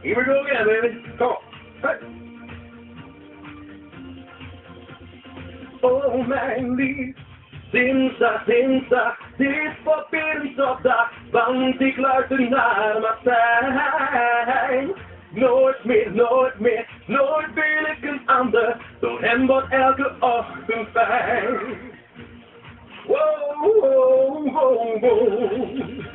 Here we go again, baby. Come on. Hey. Oh, mijn lief, sinds dit papier op dag, want ik luister naar Martijn. Nooit meer, nooit wil ik een ander, door hem wordt elke ochtend fijn. Wow, wow, wow, wow.